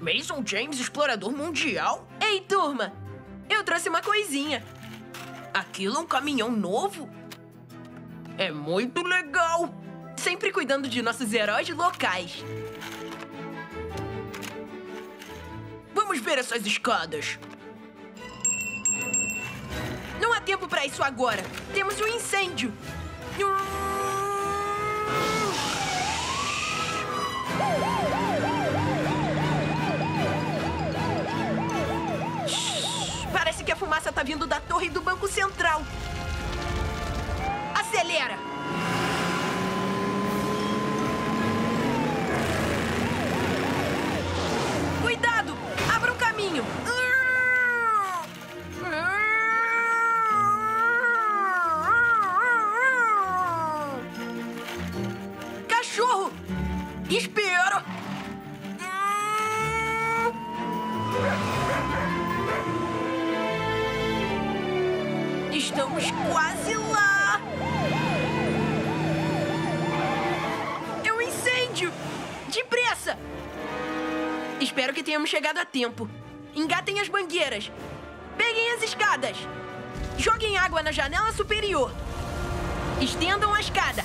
Mason James, explorador mundial? Ei, turma! Eu trouxe uma coisinha. Aquilo é um caminhão novo? É muito legal! Sempre cuidando de nossos heróis locais. Vamos ver essas escadas. Não há tempo para isso agora. Temos um incêndio. Parece que a fumaça tá vindo da torre do Banco Central. Acelera! Cuidado! Abra um caminho! Cachorro! Espera! Estamos quase lá! É um incêndio! Depressa! Espero que tenhamos chegado a tempo. Engatem as mangueiras. Peguem as escadas. Joguem água na janela superior. Estendam a escada.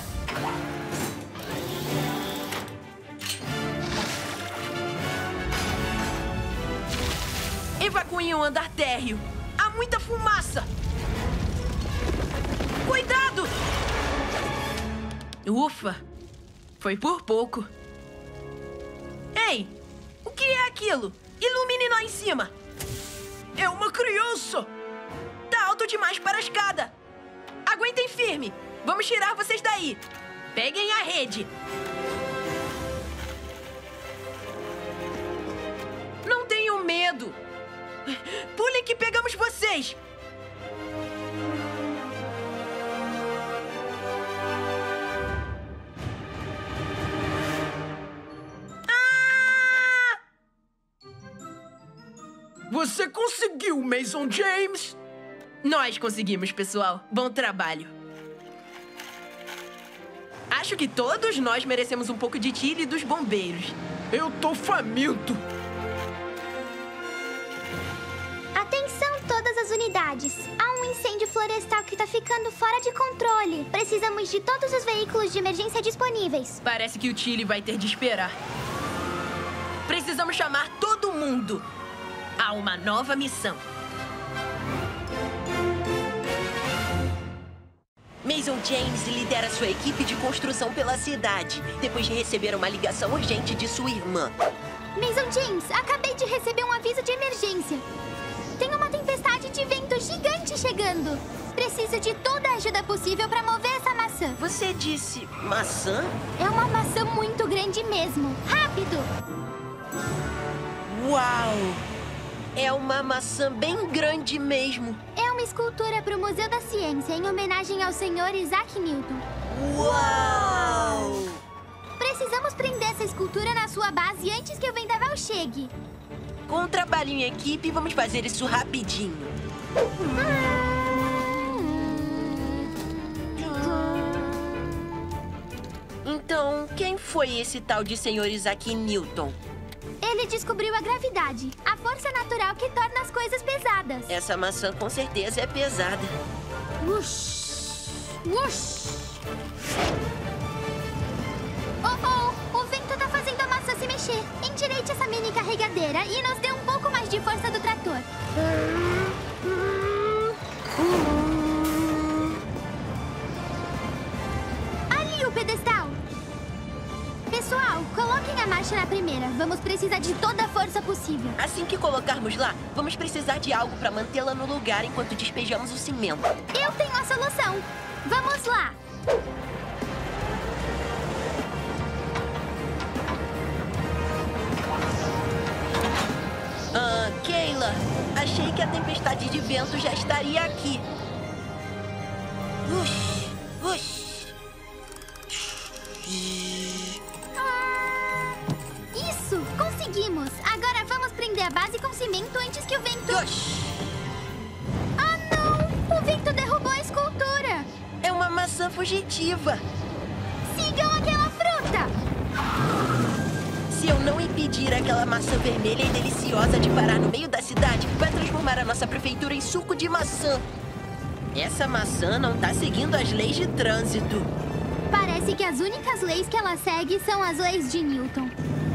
Evacuem o andar térreo. Há muita fumaça. Cuidado! Ufa! Foi por pouco. Ei! O que é aquilo? Ilumine lá em cima! É uma criança! Tá alto demais para a escada! Aguentem firme! Vamos tirar vocês daí! Peguem a rede! Não tenham medo! Pulem que pegamos vocês! Você conseguiu, Mason James! Nós conseguimos, pessoal. Bom trabalho. Acho que todos nós merecemos um pouco de Chile dos bombeiros. Eu tô faminto! Atenção todas as unidades. Há um incêndio florestal que tá ficando fora de controle. Precisamos de todos os veículos de emergência disponíveis. Parece que o Chile vai ter de esperar. Precisamos chamar todo mundo. Há uma nova missão. Mason James lidera sua equipe de construção pela cidade, depois de receber uma ligação urgente de sua irmã. Mason James, acabei de receber um aviso de emergência. Tem uma tempestade de vento gigante chegando. Preciso de toda a ajuda possível para mover essa maçã. Você disse maçã? É uma maçã muito grande mesmo. Rápido! Uau! É uma maçã bem grande mesmo. É uma escultura para o Museu da Ciência, em homenagem ao Sr. Isaac Newton. Uau! Precisamos prender essa escultura na sua base antes que o vendaval chegue. Com um trabalho em equipe, vamos fazer isso rapidinho. Então, quem foi esse tal de Sr. Isaac Newton? Ele descobriu a gravidade, a força natural que torna as coisas pesadas. Essa maçã com certeza é pesada. Ush! Ush! Oh, o vento tá fazendo a maçã se mexer. Endireite essa mini carregadeira e nos dê um pouco mais de força do trator. Ali o pedestal. Pessoal, coloquem a marcha na primeira. Vamos precisar de toda a força possível. Assim que colocarmos lá, vamos precisar de algo para mantê-la no lugar enquanto despejamos o cimento. Eu tenho a solução. Vamos lá. Keila, achei que a tempestade de vento já estaria aqui. Isso, conseguimos. Agora vamos prender a base com cimento antes que o vento... Ah, não! O vento derrubou a escultura. É uma maçã fugitiva. Sigam aquela fruta. Se eu não impedir impedir aquela maçã vermelha e deliciosa de parar no meio da cidade, vai transformar a nossa prefeitura em suco de maçã. Essa maçã não tá seguindo as leis de trânsito. Parece que as únicas leis que ela segue são as leis de Newton.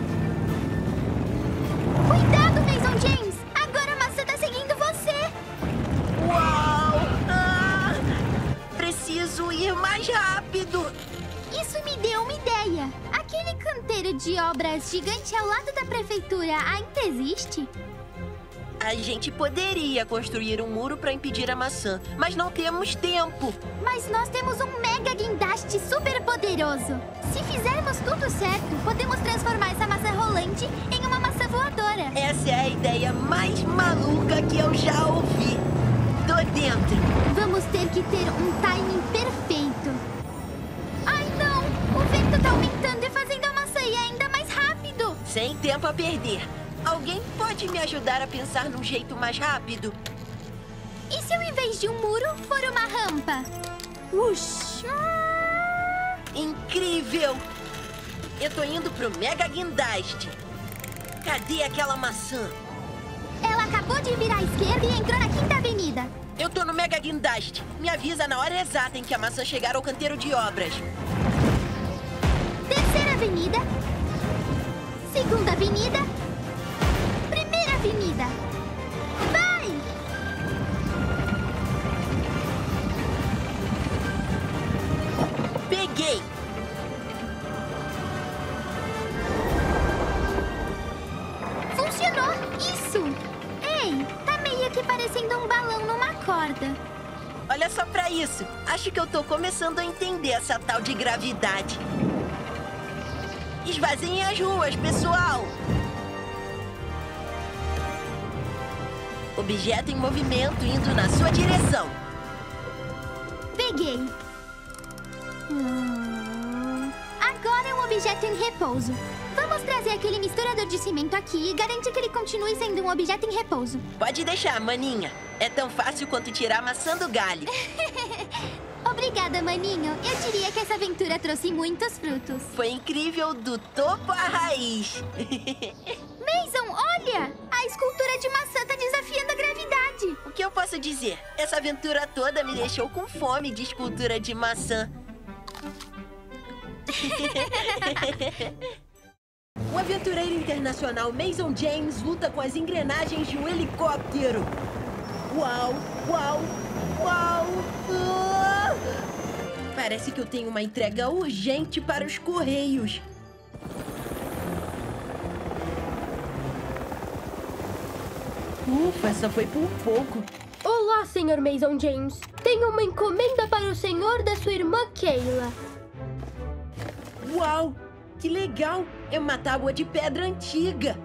Cuidado, Mason James! Agora a maçã tá seguindo você! Uau! Ah! Preciso ir mais rápido! Isso me deu uma ideia. Aquele canteiro de obras gigante ao lado da prefeitura ainda existe? A gente poderia construir um muro para impedir a maçã, mas não temos tempo. Mas nós temos um mega guindaste super poderoso. Se fizermos tudo certo, podemos transformar essa maçã rolante em uma maçã voadora. Essa é a ideia mais maluca que eu já ouvi. Tô dentro. Vamos ter que ter um timing perfeito. Ai, não! O vento tá aumentando e fazendo a maçã ir ainda mais rápido. Sem tempo a perder. Alguém pode me ajudar a pensar num jeito mais rápido? E se ao invés de um muro for uma rampa? Ush! Incrível! Eu tô indo pro Mega Guindaste. Cadê aquela maçã? Ela acabou de virar à esquerda e entrou na 5ª Avenida. Eu tô no Mega Guindaste. Me avisa na hora exata em que a maçã chegar ao canteiro de obras. 3ª Avenida. 2ª Avenida. 1ª Avenida. Vai! Peguei! Funcionou! Isso! Ei, tá meio que parecendo um balão numa corda. Olha só pra isso. Acho que eu tô começando a entender essa tal de gravidade. Esvaziem as ruas, pessoal! Objeto em movimento indo na sua direção. Peguei. Agora é um objeto em repouso. Vamos trazer aquele misturador de cimento aqui e garantir que ele continue sendo um objeto em repouso. Pode deixar, maninha. É tão fácil quanto tirar a maçã do galho. Obrigada, maninho. Eu diria que essa aventura trouxe muitos frutos. Foi incrível do topo à raiz. Mason, olha! A escultura de maçã tá desafiando a gravidade. O que eu posso dizer? Essa aventura toda me deixou com fome de escultura de maçã. O aventureiro internacional Mason James luta com as engrenagens de um helicóptero. Uau, uau, uau! Ah! Parece que eu tenho uma entrega urgente para os Correios. Ufa, essa foi por pouco. Olá, Sr. Mason James. Tenho uma encomenda para o senhor da sua irmã Kayla. Uau, que legal! É uma tábua de pedra antiga.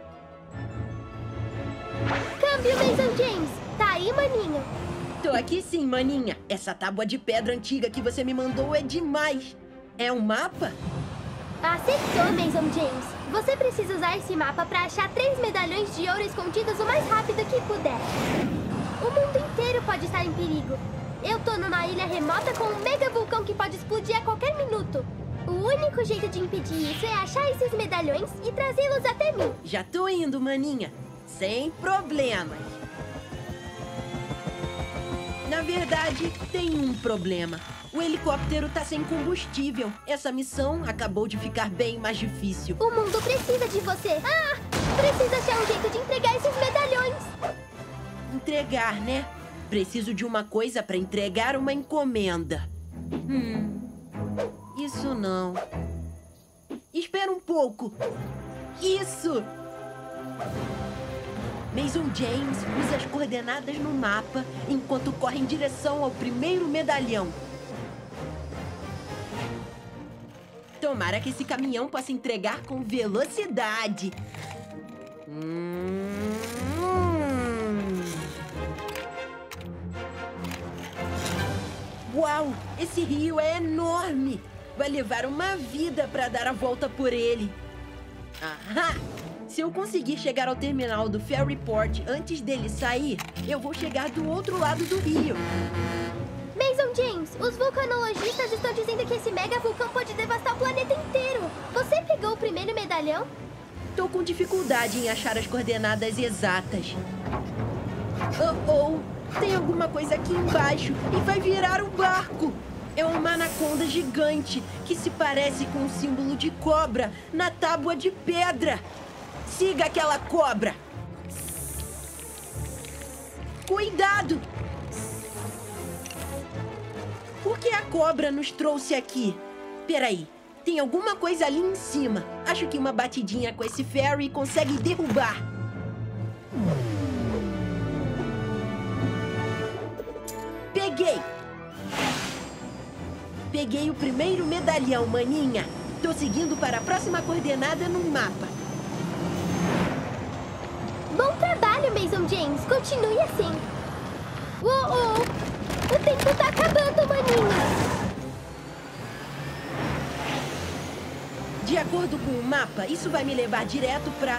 Câmbio, Mason James. Tá aí, maninho? Tô aqui sim, maninha. Essa tábua de pedra antiga que você me mandou é demais. É um mapa? Acertou, Mason James. Você precisa usar esse mapa para achar 3 medalhões de ouro escondidos o mais rápido que puder. O mundo inteiro pode estar em perigo. Eu tô numa ilha remota com um mega vulcão que pode explodir a qualquer minuto. O único jeito de impedir isso é achar esses medalhões e trazê-los até mim. Já tô indo, maninha. Sem problemas. Na verdade, tem um problema. O helicóptero tá sem combustível. Essa missão acabou de ficar bem mais difícil. O mundo precisa de você. Precisa achar um jeito de entregar esses medalhões. Entregar, né? Preciso de uma coisa para entregar uma encomenda. Isso não. Espera um pouco. Isso! Mason James usa as coordenadas no mapa enquanto corre em direção ao primeiro medalhão. Tomara que esse caminhão possa entregar com velocidade. Uau! Esse rio é enorme! Vai levar uma vida para dar a volta por ele. Ahá! Se eu conseguir chegar ao terminal do Ferryport antes dele sair, eu vou chegar do outro lado do rio. Mason James, os vulcanologistas estão dizendo que esse mega vulcão pode devastar o planeta inteiro. Você pegou o primeiro medalhão? Tô com dificuldade em achar as coordenadas exatas. Tem alguma coisa aqui embaixo e vai virar um barco. É uma anaconda gigante que se parece com um símbolo de cobra na tábua de pedra. Siga aquela cobra. Cuidado! Por que a cobra nos trouxe aqui? Peraí, tem alguma coisa ali em cima. Acho que uma batidinha com esse ferry consegue derrubar. Peguei o primeiro medalhão, maninha. Tô seguindo para a próxima coordenada no mapa. Bom trabalho, Mason James. Continue assim. Uou! O tempo tá acabando, maninha. De acordo com o mapa, isso vai me levar direto pra...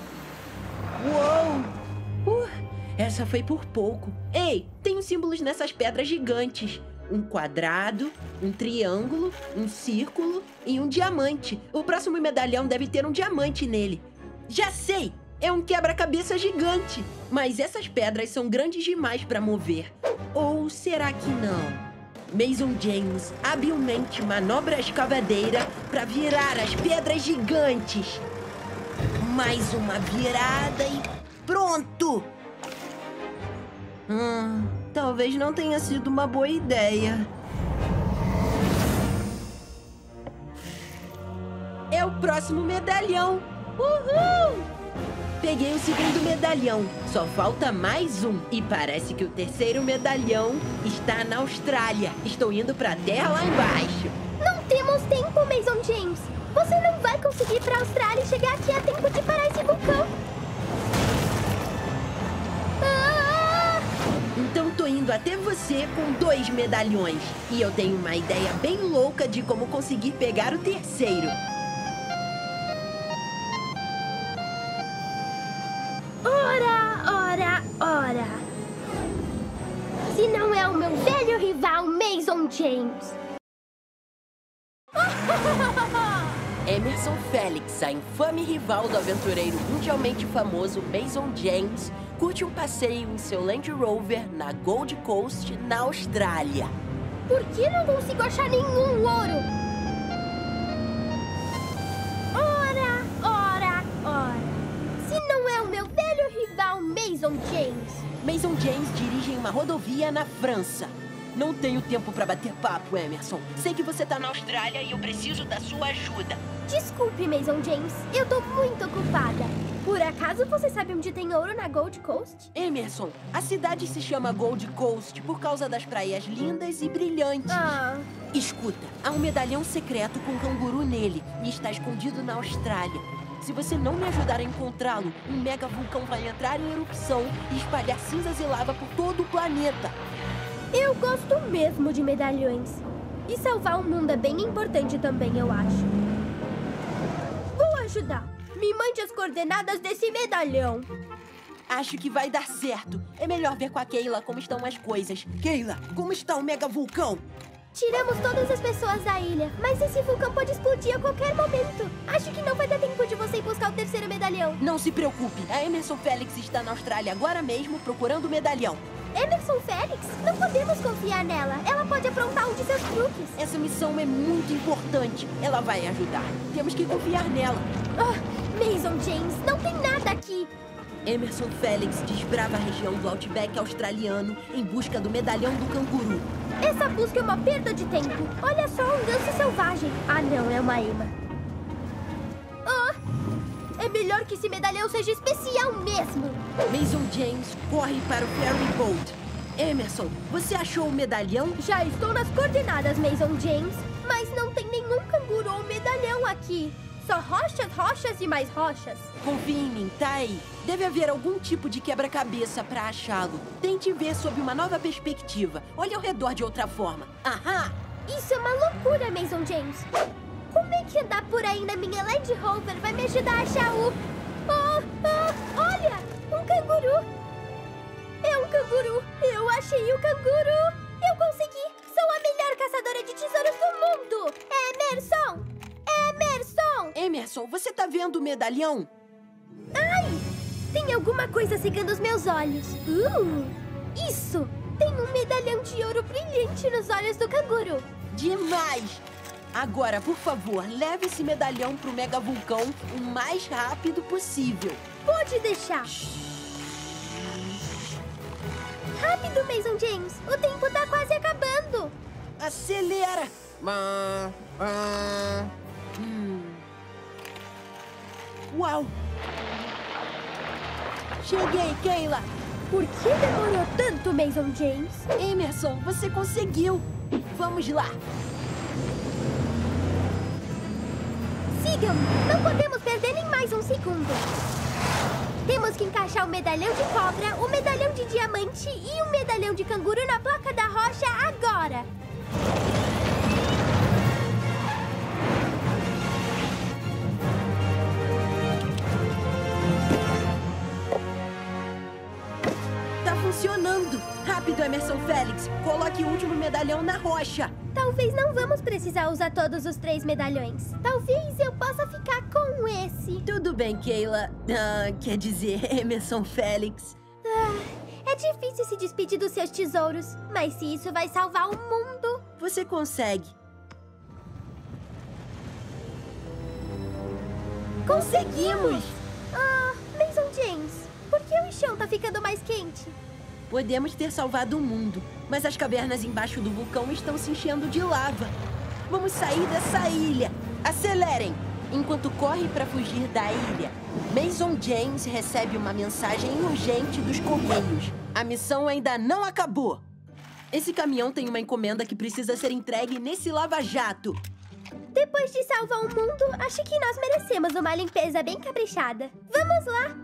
Uou! Essa foi por pouco. Ei, tem uns símbolos nessas pedras gigantes. Um quadrado, um triângulo, um círculo e um diamante. O próximo medalhão deve ter um diamante nele. Já sei! É um quebra-cabeça gigante. Mas essas pedras são grandes demais para mover. Ou será que não? Mason James habilmente manobra a escavadeira para virar as pedras gigantes. Mais uma virada e pronto! Talvez não tenha sido uma boa ideia. É o próximo medalhão. Uhul! Peguei o segundo medalhão. Só falta mais um. E parece que o terceiro medalhão está na Austrália. Estou indo para a terra lá embaixo. Não temos tempo, Mason James. Você não vai conseguir ir para a Austrália e chegar aqui a tempo de parar esse vulcão. Então tô indo até você com 2 medalhões. E eu tenho uma ideia bem louca de como conseguir pegar o terceiro. Ora. Se não é o meu velho rival, Mason James. Emerson Félix, a infame rival do aventureiro mundialmente famoso Mason James, curte um passeio em seu Land Rover na Gold Coast, na Austrália. Por que não consigo achar nenhum ouro? Ora. Se não é o meu velho rival Mason James. Mason James dirige em uma rodovia na França. Não tenho tempo para bater papo, Emerson. Sei que você tá na Austrália e eu preciso da sua ajuda. Desculpe, Mason James. Eu tô muito ocupada. Por acaso você sabe onde tem ouro na Gold Coast? Emerson, a cidade se chama Gold Coast por causa das praias lindas e brilhantes. Escuta, há um medalhão secreto com um canguru nele e está escondido na Austrália. Se você não me ajudar a encontrá-lo, um mega vulcão vai entrar em erupção e espalhar cinzas e lava por todo o planeta. Eu gosto mesmo de medalhões. E salvar o mundo é bem importante também, eu acho. Vou ajudar. Me mande as coordenadas desse medalhão. Acho que vai dar certo. É melhor ver com a Keila como estão as coisas. Keila, como está o mega vulcão? Tiramos todas as pessoas da ilha, mas esse vulcão pode explodir a qualquer momento. Acho que não vai dar tempo de você ir buscar o terceiro medalhão. Não se preocupe, a Emerson Félix está na Austrália agora mesmo procurando o medalhão. Emerson Félix? Não podemos confiar nela. Ela pode aprontar um de seus truques. Essa missão é muito importante. Ela vai ajudar. Temos que confiar nela. Mason James, não tem nada aqui. Emerson Félix desbrava a região do Outback australiano em busca do medalhão do canguru. Essa busca é uma perda de tempo. Olha só, um ganso selvagem. Não, é uma ema. É melhor que esse medalhão seja especial mesmo. Mason James corre para o ferry boat. Emerson, você achou o medalhão? Já estou nas coordenadas, Mason James. Mas não tem nenhum canguru ou medalhão aqui. Só rochas e mais rochas. Confie em mim, tá aí. Deve haver algum tipo de quebra-cabeça para achá-lo. Tente ver sob uma nova perspectiva. Olhe ao redor de outra forma. Ahá! Isso é uma loucura, Mason James. Como é que andar por aí na minha Land Rover vai me ajudar a achar o... olha! Um canguru! É um canguru! Eu achei o canguru! Eu consegui! Sou a melhor caçadora de tesouros do mundo! Emerson! Emerson, você tá vendo o medalhão? Tem alguma coisa secando os meus olhos. Isso! Tem um medalhão de ouro brilhante nos olhos do canguru. Demais! Agora, por favor, leve esse medalhão pro mega vulcão o mais rápido possível. Pode deixar. Rápido, Mason James. O tempo tá quase acabando. Acelera! Uau! Cheguei, Keila! Por que demorou tanto, Mason James? Emerson, você conseguiu! Vamos lá! Sigam-me! Não podemos perder nem mais um segundo. Temos que encaixar o medalhão de cobra, o medalhão de diamante e o medalhão de canguru na placa da rocha agora. Tá funcionando! Rápido, Emerson Félix! Coloque o último medalhão na rocha! Talvez não vamos precisar usar todos os 3 medalhões. Talvez eu possa ficar com esse. Tudo bem, Keila. Quer dizer, Emerson Félix. É difícil se despedir dos seus tesouros, mas se isso vai salvar o mundo... Você consegue. Conseguimos! Mason James, por que o chão tá ficando mais quente? Podemos ter salvado o mundo, mas as cavernas embaixo do vulcão estão se enchendo de lava. Vamos sair dessa ilha. Acelerem! Enquanto corre para fugir da ilha, Mason James recebe uma mensagem urgente dos Correios. A missão ainda não acabou. Esse caminhão tem uma encomenda que precisa ser entregue nesse lava-jato. Depois de salvar o mundo, acho que nós merecemos uma limpeza bem caprichada. Vamos lá!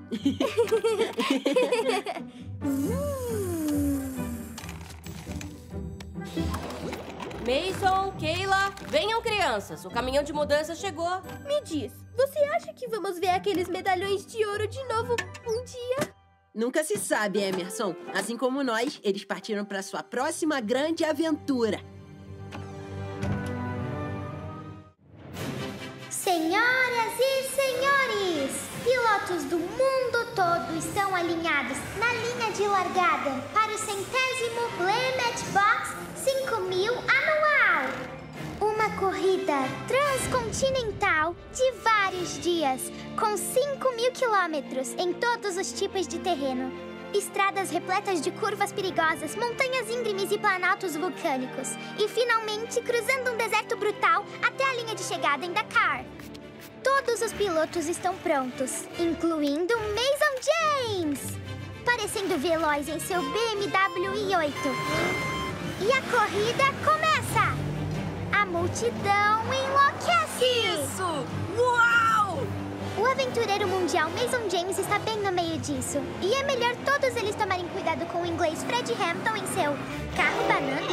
Mason, Keila, venham crianças, o caminhão de mudança chegou. Me diz, você acha que vamos ver aqueles medalhões de ouro de novo um dia? Nunca se sabe, Emerson. Assim como nós, eles partiram para sua próxima grande aventura. Senhoras e senhores, pilotos do mundo todo estão alinhados na linha de largada para o 100º Play Matchbox 5000 anual. Uma corrida transcontinental de vários dias, com 5.000 quilômetros em todos os tipos de terreno. Estradas repletas de curvas perigosas, montanhas íngremes e planaltos vulcânicos. E, finalmente, cruzando um deserto brutal até a linha de chegada em Dakar. Todos os pilotos estão prontos, incluindo Mason James, parecendo veloz em seu BMW i8. E a corrida começa! A multidão enlouquece! Isso! Uau! O aventureiro mundial Mason James está bem no meio disso. E é melhor todos eles tomarem cuidado com o inglês Fred Hampton em seu carro banana.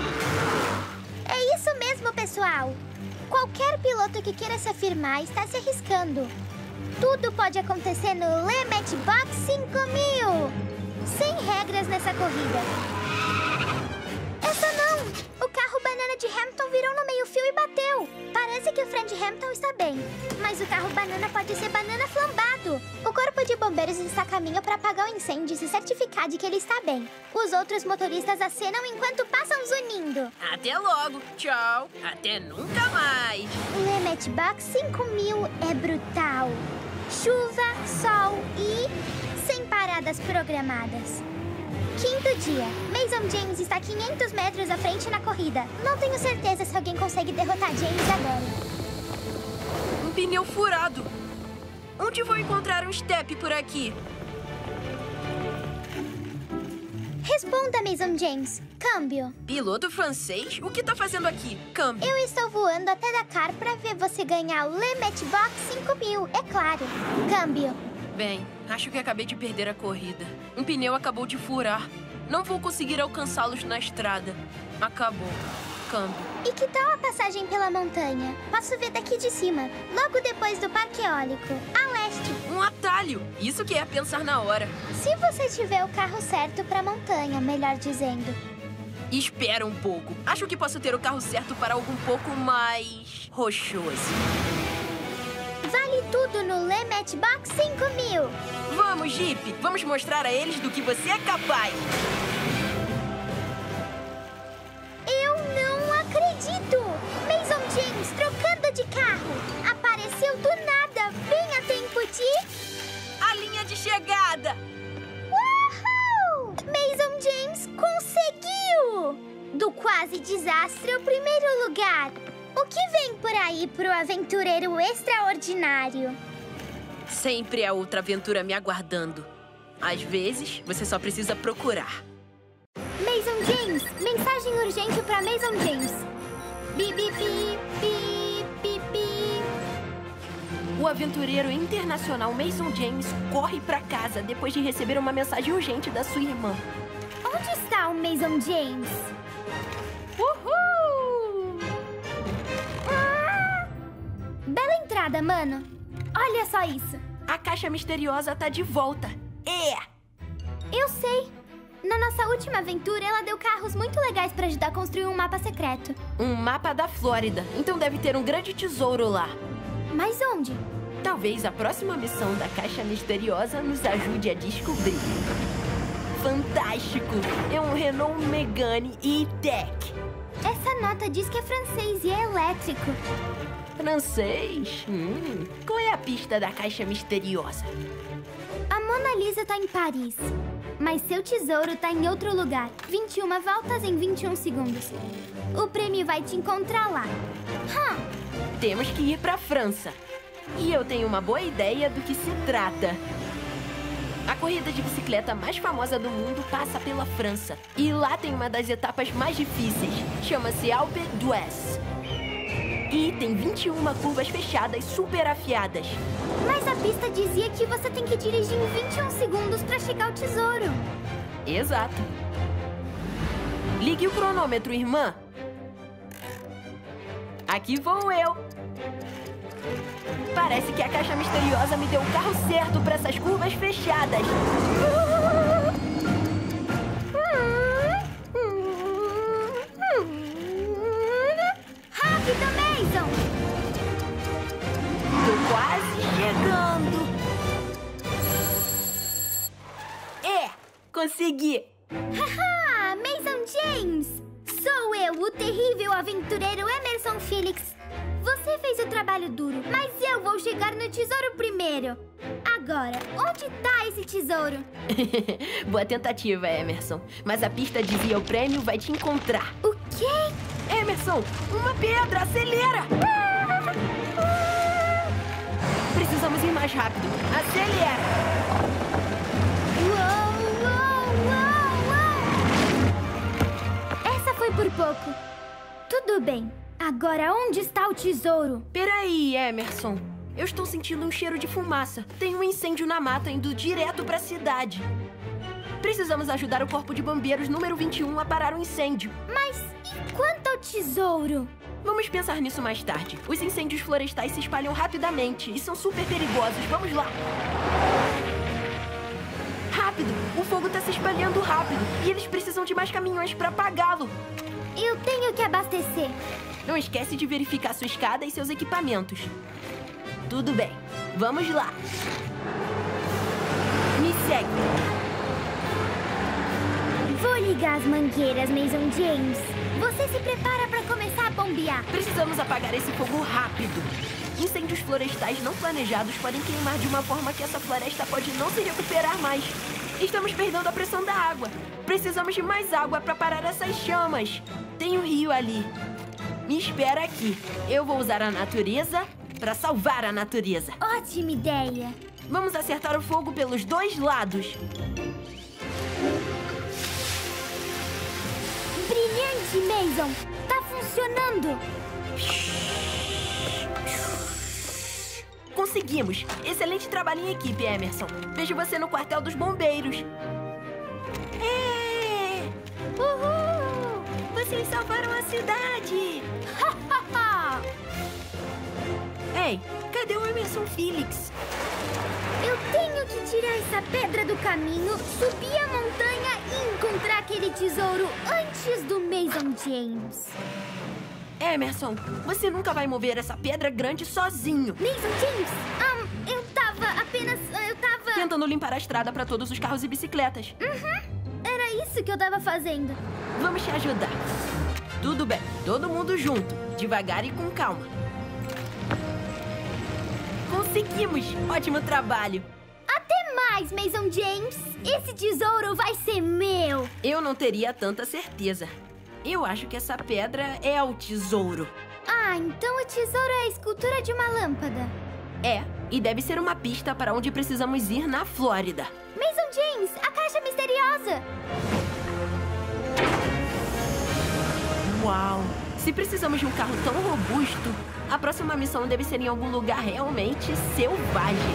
É isso mesmo, pessoal! Qualquer piloto que queira se afirmar está se arriscando. Tudo pode acontecer no Le Matchbox 5000! Sem regras nessa corrida. Essa não! O carro banana de Hampton virou no meio-fio e bateu. Parece que o Fred Hampton está bem, mas o carro banana pode ser banana flambado. O corpo de bombeiros está a caminho para apagar o incêndio e se certificar de que ele está bem. Os outros motoristas acenam enquanto passam zunindo. Até logo. Tchau. Até nunca mais. O Le Matchbox 5000 é brutal. Chuva, sol e sem paradas programadas. 5º dia. Mason James está 500 metros à frente na corrida. Não tenho certeza se alguém consegue derrotar James agora. Um pneu furado. Onde vou encontrar um step por aqui? Responda, Mason James. Câmbio. Piloto francês? O que tá fazendo aqui? Câmbio. Eu estou voando até Dakar para ver você ganhar o Le Matchbox 5000, é claro. Câmbio. Bem, acho que acabei de perder a corrida. Um pneu acabou de furar. Não vou conseguir alcançá-los na estrada. Acabou. Câmbio. E que tal a passagem pela montanha? Posso ver daqui de cima, logo depois do parque eólico, a leste. Um atalho. Isso que é pensar na hora. Se você tiver o carro certo para a montanha, melhor dizendo. Espera um pouco. Acho que posso ter o carro certo para algo um pouco mais rochoso. Vale tudo tudo no Le Matchbox 5000. Vamos, Jeep! Vamos mostrar a eles do que você é capaz! Eu não acredito! Mason James trocando de carro! Apareceu do nada, bem a tempo de... A linha de chegada! Uhul! Mason James conseguiu! Do quase desastre ao primeiro lugar. O que vem por aí pro aventureiro extraordinário? Sempre há outra aventura me aguardando. Às vezes, você só precisa procurar. Mason James, mensagem urgente para Mason James. Bi, bi, bi, bi, bi, bi. O aventureiro internacional Mason James corre pra casa depois de receber uma mensagem urgente da sua irmã. Onde está o Mason James? Uhul! Bela entrada, mano. Olha só isso. A caixa misteriosa tá de volta. Eu sei. Na nossa última aventura, ela deu carros muito legais para ajudar a construir um mapa secreto. Um mapa da Flórida. Então deve ter um grande tesouro lá. Mas onde? Talvez a próxima missão da caixa misteriosa nos ajude a descobrir. Fantástico! É um Renault Megane E-Tech. Essa nota diz que é francês e é elétrico. Francês? Qual é a pista da caixa misteriosa? A Mona Lisa tá em Paris. Mas seu tesouro tá em outro lugar. 21 voltas em 21 segundos. O prêmio vai te encontrar lá. Temos que ir pra França. E eu tenho uma boa ideia do que se trata. A corrida de bicicleta mais famosa do mundo passa pela França. E lá tem uma das etapas mais difíceis. Chama-se Alpe d'Huez. E tem 21 curvas fechadas super afiadas. Mas a pista dizia que você tem que dirigir em 21 segundos para chegar ao tesouro. Exato. Ligue o cronômetro, irmã. Aqui vou eu. Parece que a caixa misteriosa me deu o carro certo para essas curvas fechadas. Rápido, Mason! Tô quase chegando. Consegui. Haha, Mason James! Sou eu, o terrível aventureiro Emerson Felix. Você fez o trabalho duro, mas eu vou chegar no tesouro primeiro. Agora, onde tá esse tesouro? Boa tentativa, Emerson. Mas a pista dizia o prêmio vai te encontrar. O quê? Emerson, uma pedra! Acelera! Precisamos ir mais rápido. Acelera! Uou, uou, uou, uou! Essa foi por pouco. Tudo bem. Agora, onde está o tesouro? Peraí, Emerson. Eu estou sentindo um cheiro de fumaça. Tem um incêndio na mata indo direto para a cidade. Precisamos ajudar o Corpo de Bombeiros número 21 a parar o incêndio. Mas e quanto ao tesouro? Vamos pensar nisso mais tarde. Os incêndios florestais se espalham rapidamente e são super perigosos. Vamos lá. Rápido! O fogo está se espalhando rápido e eles precisam de mais caminhões para apagá-lo. Eu tenho que abastecer. Não esquece de verificar sua escada e seus equipamentos. Tudo bem. Vamos lá. Me segue. Vou ligar as mangueiras, Mason James. Você se prepara para começar a bombear. Precisamos apagar esse fogo rápido. Incêndios florestais não planejados podem queimar de uma forma que essa floresta pode não se recuperar mais. Estamos perdendo a pressão da água. Precisamos de mais água para parar essas chamas. Tem um rio ali. Me espera aqui. Eu vou usar a natureza para salvar a natureza. Ótima ideia. Vamos acertar o fogo pelos dois lados. Brilhante, Mason. Tá funcionando. Conseguimos. Excelente trabalho em equipe, Emerson. Vejo você no quartel dos bombeiros. Uhul! Vocês salvaram a cidade! Ei, cadê o Emerson Felix? Eu tenho que tirar essa pedra do caminho, subir a montanha e encontrar aquele tesouro antes do Mason James. Emerson, você nunca vai mover essa pedra grande sozinho. Mason James, tentando limpar a estrada para todos os carros e bicicletas. Era isso que eu tava fazendo. Vamos te ajudar. Tudo bem, todo mundo junto, devagar e com calma. Conseguimos! Ótimo trabalho! Até mais, Mason James. Esse tesouro vai ser meu. Eu não teria tanta certeza. Eu acho que essa pedra é o tesouro. Ah, então o tesouro é a escultura de uma lâmpada. É, e deve ser uma pista para onde precisamos ir na Flórida. Mason James, a caixa misteriosa. Uau! Se precisamos de um carro tão robusto, a próxima missão deve ser em algum lugar realmente selvagem.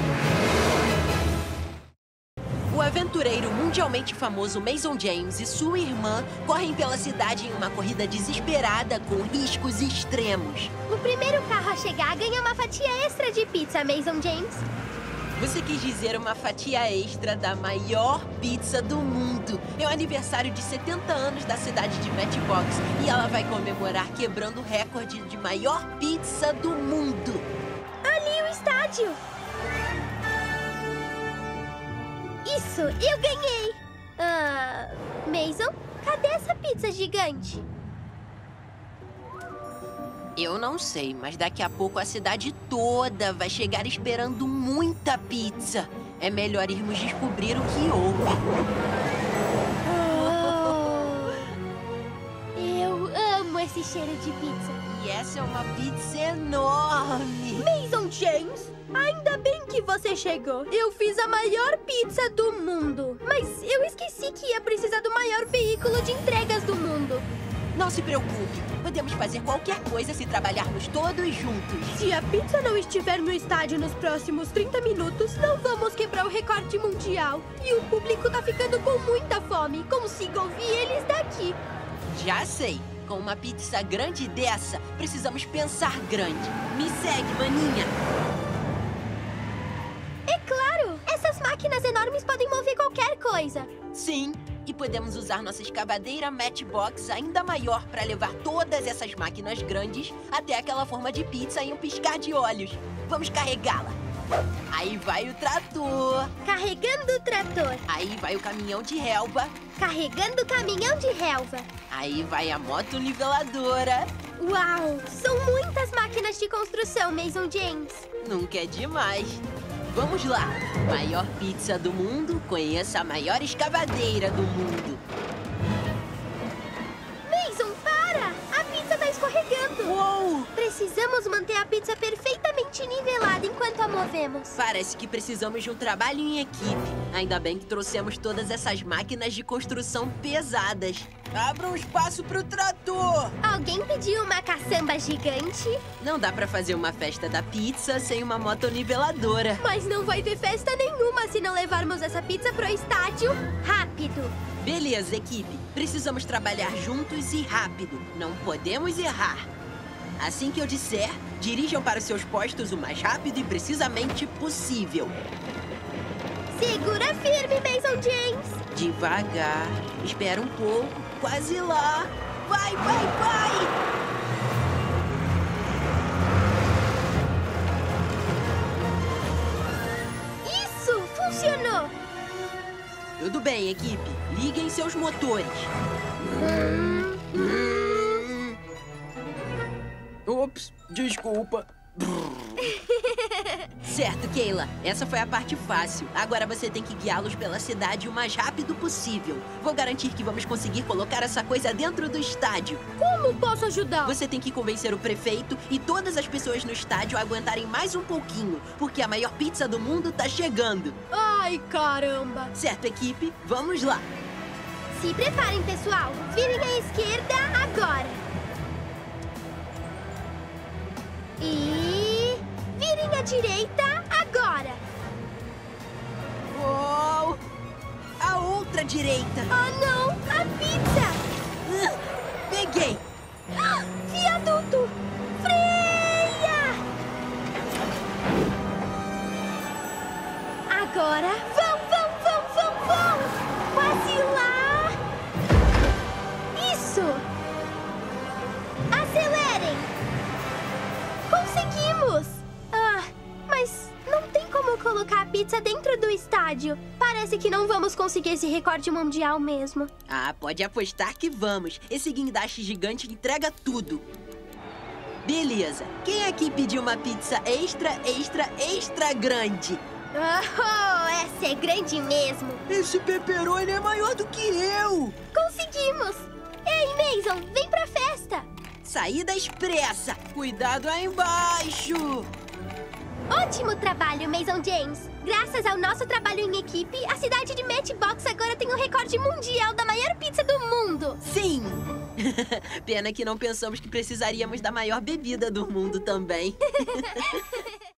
O aventureiro mundialmente famoso Mason James e sua irmã correm pela cidade em uma corrida desesperada com riscos extremos. O primeiro carro a chegar ganha uma fatia extra de pizza, Mason James. Você quis dizer uma fatia extra da maior pizza do mundo. É o aniversário de 70 anos da cidade de Matchbox e ela vai comemorar quebrando o recorde de maior pizza do mundo. Ali o estádio. Isso, eu ganhei. Mason, cadê essa pizza gigante? Eu não sei, mas daqui a pouco a cidade toda vai chegar esperando muita pizza. É melhor irmos descobrir o que houve. Eu amo esse cheiro de pizza. E essa é uma pizza enorme. Mason James, ainda bem que você chegou. Eu fiz a maior pizza do mundo. Mas eu esqueci que ia precisar do maior veículo de entregas do mundo. Não se preocupe, podemos fazer qualquer coisa se trabalharmos todos juntos. Se a pizza não estiver no estádio nos próximos 30 minutos, não vamos quebrar o recorde mundial. E o público tá ficando com muita fome. Consigo ouvir eles daqui. Já sei, com uma pizza grande dessa, precisamos pensar grande. Me segue, maninha. É claro, essas máquinas enormes podem mover qualquer coisa. Sim, e podemos usar nossa escavadeira Matchbox ainda maior para levar todas essas máquinas grandes até aquela forma de pizza em um piscar de olhos. Vamos carregá-la. Aí vai o trator. Carregando o trator. Aí vai o caminhão de relva. Carregando o caminhão de relva. Aí vai a moto niveladora. Uau! São muitas máquinas de construção, Mason James. Nunca é demais. Vamos lá. Maior pizza do mundo, conheça a maior escavadeira do mundo. Mason, para! A pizza tá escorregando. Uou! Precisamos manter a pizza perfeitamente nivelada enquanto a movemos. Parece que precisamos de um trabalho em equipe. Ainda bem que trouxemos todas essas máquinas de construção pesadas. Abra um espaço pro trator! Alguém pediu uma caçamba gigante? Não dá pra fazer uma festa da pizza sem uma motoniveladora. Mas não vai ter festa nenhuma se não levarmos essa pizza pro estádio. Rápido! Beleza, equipe. Precisamos trabalhar juntos e rápido. Não podemos errar. Assim que eu disser, dirijam para seus postos o mais rápido e precisamente possível. Segura firme, Mason James! Devagar. Espera um pouco. Quase lá. Vai, vai, vai! Isso! Funcionou! Tudo bem, equipe. Liguem seus motores. Ops, desculpa. Certo, Keila. Essa foi a parte fácil. Agora você tem que guiá-los pela cidade o mais rápido possível. Vou garantir que vamos conseguir colocar essa coisa dentro do estádio. Como posso ajudar? Você tem que convencer o prefeito e todas as pessoas no estádio a aguentarem mais um pouquinho, porque a maior pizza do mundo tá chegando. Ai, caramba. Certo, equipe? Vamos lá. Se preparem, pessoal. Virem à esquerda agora. E... virem à direita agora. Uou! A outra direita. Oh, não! A pizza! Peguei! Viaduto! Freia! Agora, vão! Quase lá! Isso! Acelerem! Conseguimos! Mas não tem como colocar a pizza pizza dentro do estádio. Parece que não vamos conseguir esse recorde mundial mesmo. Ah, pode apostar que vamos. Esse guindaste gigante entrega tudo. Beleza. Quem aqui pediu uma pizza extra grande? Oh, essa é grande mesmo. Esse pepperoni é maior do que eu. Conseguimos! Ei, Mason, vem pra festa! Saída expressa. Cuidado aí embaixo. Ótimo trabalho, Mason James! Graças ao nosso trabalho em equipe, a cidade de Matchbox agora tem o recorde mundial da maior pizza do mundo! Sim! Pena que não pensamos que precisaríamos da maior bebida do mundo também.